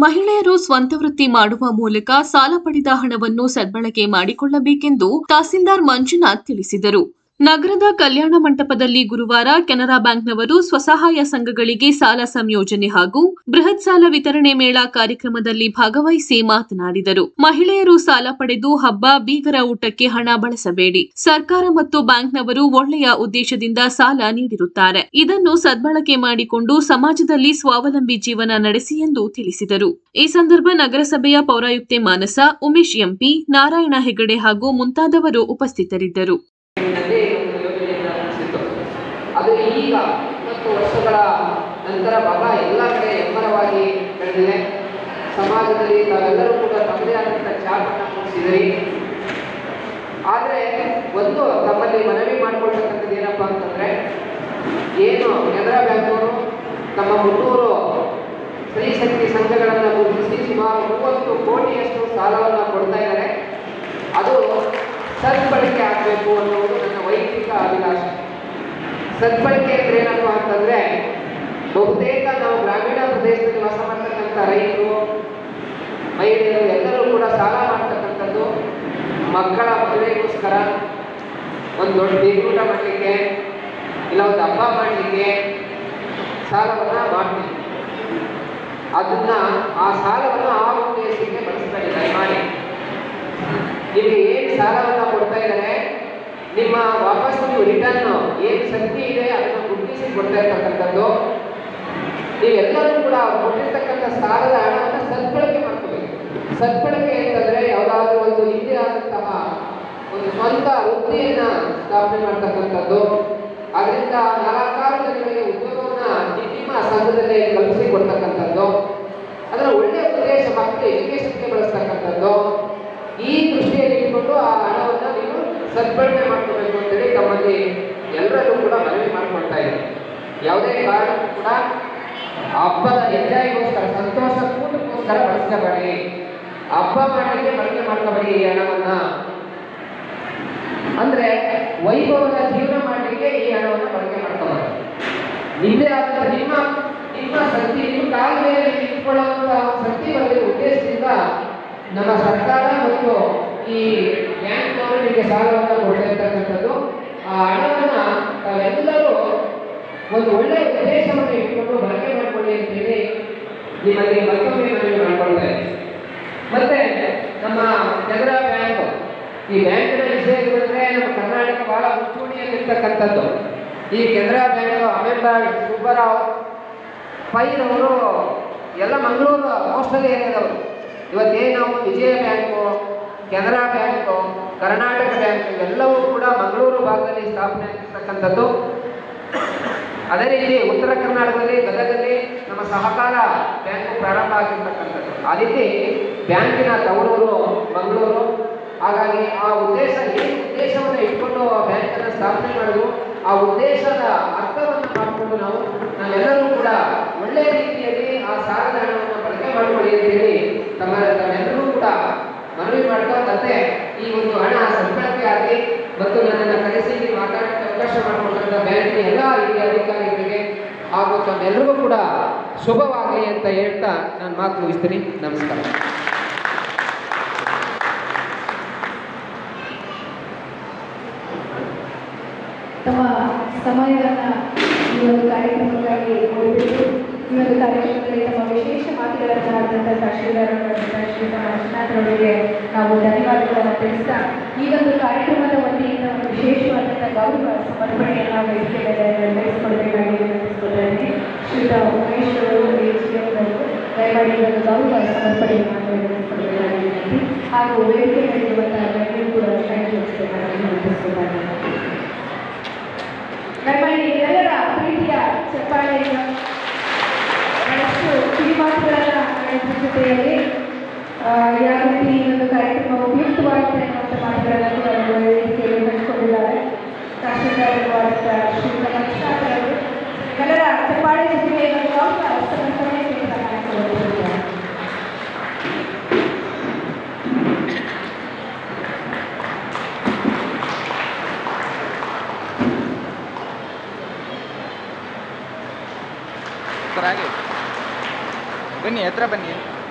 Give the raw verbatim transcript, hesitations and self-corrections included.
ಮಹಿಳೆಯರು ಸ್ವಂತ ವೃತ್ತಿ ಮಾಡುವ ಮೂಲಕ ಸಾಲ ಪಡೆದ ಹಣವನ್ನು ಸದ್ಬಳಕೆ ಮಾಡಿಕೊಳ್ಳಬೇಕೆಂದು ತಹಸೀಲ್ದಾರ್ ಮಂಜುನಾಥ್ ತಿಳಿಸಿದರು. ನಗರದ ಕಲ್ಯಾಣ ಮಂಟಪದಲ್ಲಿ ಗುರುವಾರ ಕೆನರಾ ಬ್ಯಾಂಕ್ನವರು ಸ್ವಸಹಾಯ ಸಂಘಗಳಿಗೆ ಸಾಲ ಸಂಯೋಜನೆ ಹಾಗೂ ಬೃಹತ್ ಸಾಲ ವಿತರಣೆ ಮೇಳ ಕಾರ್ಯಕ್ರಮದಲ್ಲಿ ಭಾಗವಹಿಸಿ ಮಾತನಾಡಿದರು. ಮಹಿಳೆಯರು ಸಾಲ ಪಡೆದು ಹಬ್ಬ ಬೀಗರ ಊಟಕ್ಕೆ ಹಣ ಬಳಸಬೇಡಿ. ಸರ್ಕಾರ ಮತ್ತು ಬ್ಯಾಂಕ್ನವರು ಒಳ್ಳೆಯ ಉದ್ದೇಶದಿಂದ ಸಾಲ ನೀಡಿರುತ್ತಾರೆ. ಇದನ್ನು ಸದ್ಬಳಕೆ ಮಾಡಿಕೊಂಡು ಸಮಾಜದಲ್ಲಿ ಸ್ವಾವಲಂಬಿ ಜೀವನ ನಡೆಸಿ ಎಂದು ತಿಳಿಸಿದರು. ಈ ಸಂದರ್ಭ ನಗರಸಭೆಯ ಪೌರಾಯುಕ್ತೆ ಮಾನಸ, ಉಮೇಶ್ ಎಂಪಿ, ನಾರಾಯಣ ಹೆಗಡೆ ಹಾಗೂ ಮುಂತಾದವರು ಉಪಸ್ಥಿತರಿದ್ದರು. ಅದು ಈಗ ಇಪ್ಪತ್ತು ವರ್ಷಗಳ ನಂತರ ಬಹಳ ಎಲ್ಲ ಕಡೆ ಹೆಮ್ಮರವಾಗಿ ಬೆಳೆದಿದೆ. ಸಮಾಜದಲ್ಲಿ ತಾವೆಲ್ಲರೂ ಕೂಡ ತಮ್ಮದೇ ಆದಂಥ ಛಾಪನ್ನು ಮೂಡಿಸಿದಿರಿ. ಆದರೆ ಒಂದು ತಮ್ಮಲ್ಲಿ ಮನವಿ ಮಾಡಿಕೊಳ್ತಕ್ಕಂಥದ್ದು ಏನಪ್ಪ ಅಂತಂದರೆ, ಏನು ಕೆನರಾ ಬ್ಯಾಂಕವರು ತಮ್ಮ ಮುನ್ನೂರು ಸ್ತ್ರೀಶಕ್ತಿ ಸಂಘಗಳನ್ನು ಗುರುತಿಸಿ ಸುಮಾರು ಮೂವತ್ತು ಕೋಟಿಯಷ್ಟು ಸಾಲವನ್ನು ಕೊಡ್ತಾ ಇದ್ದಾರೆ. ಅದು ಸದ್ಬಳಕೆ ಆಗಬೇಕು ಅನ್ನೋದು ನನ್ನ ವೈಯಕ್ತಿಕ ಅಭಿಲಾಷೆ. ಸದ್ಬಳಕೆ ಅಂದ್ರೆ ಏನಪ್ಪ ಅಂತಂದರೆ, ಬಹುತೇಕ ನಾವು ಗ್ರಾಮೀಣ ಪ್ರದೇಶದಲ್ಲಿ ವಾಸ ಮಾಡ್ತಕ್ಕಂಥ ರೈತರು, ಮಹಿಳೆಯರು ಎಲ್ಲರೂ ಕೂಡ ಸಾಲ ಮಾಡ್ತಕ್ಕಂಥದ್ದು ಮಕ್ಕಳ ಮದುವೆಗೋಸ್ಕರ, ಒಂದು ದೊಡ್ಡ ಬೀಗೂಟ ಮಾಡಲಿಕ್ಕೆ, ಇಲ್ಲ ಒಂದು ಹಬ್ಬ ಮಾಡಲಿಕ್ಕೆ ಸಾಲವನ್ನು ಮಾಡ್ತೀವಿ. ಅದನ್ನು ಆ ಸಾಲವನ್ನು ಆ ಉದ್ದೇಶಕ್ಕೆ ಬಳಸ್ತಾ ಇದ್ದಾರೆ. ಮಾಡಿ ನಿಮಗೆ ಏನು ಸಾಲವನ್ನು ಕೊಡ್ತಾ ಇದ್ದಾರೆ, ನಿಮ್ಮ ವಾಪಸ್ ನೀವು ರಿಟರ್ನ್ ಏನು ಶಕ್ತಿ ಇದೆ ಅದನ್ನು ಗುರುತಿಸಿ ಕೊಡ್ತಾ ಇರ್ತಕ್ಕಂಥದ್ದು. ನೀವೆಲ್ಲರೂ ಕೂಡ ಕೊಟ್ಟಿರ್ತಕ್ಕಂಥ ಸಾಲದ ಹಣವನ್ನು ಸದ್ಬಳಕೆ ಮಾಡ್ಕೋಬೇಕು. ಸದ್ಬಳಕೆ ಅಂತಂದರೆ ಯಾವುದಾದ್ರೂ ಒಂದು ಹಿಂದೆ ಆದಂತಹ ಒಂದು ಸ್ವಂತ ವೃತ್ತಿಯನ್ನು ಸ್ಥಾಪನೆ ಮಾಡ್ತಕ್ಕಂಥದ್ದು. ಅದರಿಂದ ನಾಲ್ಕಾರು ಜನಗಳಿಗೆ ಉದ್ಯೋಗವನ್ನು ನಿಮ್ಮ ಸಂಘದಲ್ಲಿ ಕಲ್ಪಿಸಿಕೊಡ್ತಕ್ಕಂಥದ್ದು. ಅದರ ಒಳ್ಳೆಯ ಉದ್ದೇಶ ಮಕ್ಕಳು ಎಜುಕೇಷನ್ಗೆ ಬಳಸ್ತಕ್ಕಂಥದ್ದು. ಈ ದೃಷ್ಟಿಯಲ್ಲಿ ಇಟ್ಕೊಂಡು ಆ ಹಣವನ್ನು ನೀವು ಸದ್ಬಳಕೆ ಮಾಡ್ಕೋಬೇಕು ಅಂತೇಳಿ ತಮ್ಮಲ್ಲಿ ಎಲ್ಲರಲ್ಲೂ ಕೂಡ ಮನವಿ ಮಾಡ್ಕೊಳ್ತಾ ಇದ್ದೀನಿ. ಯಾವುದೇ ಕಾರಣಕ್ಕೂ ಕೂಡ ಹಬ್ಬದ ಎಂಜಾಯ್ಗೋಸ್ಕರ, ಸಂತೋಷ ಕೂಟಕ್ಕೋಸ್ಕರ ಬಳಸ್ಕೋಬೇಡಿ. ಹಬ್ಬ ಮಾಡಲಿಕ್ಕೆ ಬಳಕೆ ಮಾಡ್ಕೋಬೇಡಿ ಈ ಹಣವನ್ನು. ಅಂದರೆ ವೈಭವದ ಜೀವನ ಮಾಡಲಿಕ್ಕೆ ಈ ಹಣವನ್ನು ಬಳಕೆ ಮಾಡ್ಕೋಬೇಡಿ. ನಿಮ್ಮದೇ ಆದ ನಿಮ್ಮ ನಿಮ್ಮ ಶಕ್ತಿ, ನಿಮ್ಮ ಕಾಲ ಮೇಲೆ ನಿಂತ್ಕೊಳ್ಳುವಂಥ ಶಕ್ತಿ ಒಂದು ಉದ್ದೇಶದಿಂದ ನಮ್ಮ ಸರ್ಕಾರ ಮತ್ತು ಈ ಬ್ಯಾಂಕ್ನವರು ನಿಮಗೆ ಸಾಲವನ್ನು ಕೊಡ್ತಾ ಇರ್ತಕ್ಕಂಥದ್ದು. ಆ ಹಣವನ್ನು ತಾವೆಲ್ಲರೂ ಒಂದು ಒಳ್ಳೆಯ ಉದ್ದೇಶವನ್ನು ಇಟ್ಕೊಂಡು ಬಳಕೆ ಮಾಡಿಕೊಳ್ಳಿ ಅಂತೇಳಿ ನಿಮ್ಮಲ್ಲಿ ಮತ್ತೊಮ್ಮೆ ಮನವಿ ಮಾಡಿಕೊಳ್ತಾರೆ. ಮತ್ತೆ ನಮ್ಮ ಕೆನರಾ ಬ್ಯಾಂಕ್, ಈ ಬ್ಯಾಂಕಿನ ವಿಷಯ ಬಂದರೆ ನಮ್ಮ ಕರ್ನಾಟಕ ಬಹಳ ಮುಂಚೂಣಿಯಲ್ಲಿರ್ತಕ್ಕಂಥದ್ದು. ಈ ಕೆನರಾ ಬ್ಯಾಂಕ್ ಅಮೆಂಬರ್ ಸುಬ್ಬರಾವ್ ಪೈರವರು ಎಲ್ಲ ಮಂಗಳೂರು ಕೋಸ್ಟಲ್ ಏರಿಯಾದವರು. ಇವತ್ತೇನು Vijaya bank, Canara bank, Karnataka bank ಇವೆಲ್ಲವೂ ಕೂಡ ಮಂಗಳೂರು ಭಾಗದಲ್ಲಿ ಸ್ಥಾಪನೆ ಆಗಿರ್ತಕ್ಕಂಥದ್ದು. ಅದೇ ರೀತಿ ಉತ್ತರ ಕರ್ನಾಟಕದಲ್ಲಿ ಗದಗದಲ್ಲಿ ನಮ್ಮ ಸಹಕಾರ ಬ್ಯಾಂಕು ಪ್ರಾರಂಭ ಆಗಿರ್ತಕ್ಕಂಥದ್ದು. ಆ ರೀತಿ ಬ್ಯಾಂಕಿನ ತವರೂರು ಮಂಗಳೂರು. ಹಾಗಾಗಿ ಆ ಉದ್ದೇಶ, ಏನು ಉದ್ದೇಶವನ್ನು ಇಟ್ಕೊಂಡು ಬ್ಯಾಂಕನ್ನು ಸ್ಥಾಪನೆ ಮಾಡೋದು, ಆ ಉದ್ದೇಶದ ಅರ್ಥವನ್ನು ಮಾಡಿಕೊಂಡು ನಾವು ನಾವೆಲ್ಲರೂ ಕೂಡ ಒಳ್ಳೆಯ ರೀತಿಯಲ್ಲಿ ಆ ಸಾಲದ ಹಣವನ್ನು ಬಳಕೆ ಮಾಡಿಕೊಳ್ಳಿ ಅಂತೇಳಿ ತಮ್ಮ ತಮ್ಮೆಲ್ಲರೂ ಕೂಡ ಮನವಿ ಮಾಡ್ತಾ, ಮತ್ತೆ ಈ ಒಂದು ಹಣ ಸದ್ಬಳಕೆ ಆಗಿ ಮತ್ತು ನನ್ನನ್ನು ಕರೆಸಿ ಮಾತಾಡೋಕ್ಕೆ ಅವಕಾಶ ಮಾಡಿಕೊಂಡಂಥ ಬ್ಯಾಂಕಿನ ಎಲ್ಲ ಹಿರಿಯ ಅಧಿಕಾರಿಗಳಿಗೆ ಹಾಗೂ ತಮ್ಮೆಲ್ಲರಿಗೂ ಕೂಡ ಶುಭವಾಗಲಿ ಅಂತ ಹೇಳ್ತಾ ನಾನು ಮಾತು ಮುಗಿಸ್ತೀನಿ. ನಮಸ್ಕಾರ. ತಮ್ಮ ಸಮಯವನ್ನು ಈ ಒಂದು ಕಾರ್ಯಕ್ರಮಕ್ಕಾಗಿ ಕೊಡಬೇಕು. ಈ ಒಂದು ಕಾರ್ಯಕ್ರಮದಲ್ಲಿ ತಮ್ಮ ವಿಶೇಷ ಮಾತುಗಳನ್ನು ಆದಂಥ ತಹಶೀಲ್ದಾರರಾದಂಥ ಶ್ರೀಯುತ ಮಂಜುನಾಥರವರಿಗೆ ನಾವು ಧನ್ಯವಾದಗಳನ್ನು ತಿಳಿಸ್ತಾ, ಈ ಒಂದು ಕಾರ್ಯಕ್ರಮದ ವತಿಯಿಂದ ಒಂದು ವಿಶೇಷವಾದಂಥ ಗೌರವ ಸಮರ್ಪಣೆಯನ್ನು ವೇದಿಕೆಯಲ್ಲಿ ನೆರವೇರಿಸಿಕೊಳ್ಬೇಕಾಗಿ ವಿನಂತಿಸಿಕೊಳ್ಳಿ. ಶ್ರೀಯುತ ಉಮೇಶ್ ಅವರು, ಎಚ್ ಡಿ ಎಂ ಅವರು ದಯಮಾಡಿ ಈ ಒಂದು ಗೌರವ ಸಮರ್ಪಣೆಯನ್ನು ನೆರವೇರಿಸಿಕೊಳ್ಬೇಕಾಗಿ ವಿನಂತಿ. ಹಾಗೂ ವೇದಿಕೆಯಲ್ಲಿರುವಂಥ ಎಲ್ಲರೂ ಕೂಡ ಕೈ ಜೋಡಿಸಬೇಕಾಗಿ ವಿನಂತಿಸಿಕೊಳ್ಳಿ. ದಯಮಾಡಿ ಎಲ್ಲರ ಪ್ರೀತಿಯ ಚಪ್ಪಾಳೆಯನ್ನು ಬಹಳಷ್ಟು ಕಿವಿಮಾತುಗಳನ್ನು ನಡೆಸುವ ಜೊತೆಯಲ್ಲಿ ಯಾವ ರೀತಿ ಈ ಒಂದು ಕಾರ್ಯಕ್ರಮ ಉಪಯುಕ್ತವಾಗಿದೆ ಅನ್ನುವಂಥ ಮಾತುಗಳನ್ನು ಕೂಡ ವೇದಿಕೆಯಲ್ಲಿ ಹಂಚಿಕೊಂಡಿದ್ದಾರೆ. ತಹಶೀಲ್ದಾರರಾದಂಥ ಶ್ರೀಯುತ ಮಂಜುನಾಥರವರು ಎಲ್ಲರ ಚಪ್ಪಾಳೆ ಜೊತೆಗೆ ಸಮರ್ಪಣೆ ಮಾಡಿಕೊಂಡಿದ್ದಾರೆ. ಬನ್ನಿ, ಹತ್ರ ಬನ್ನಿ.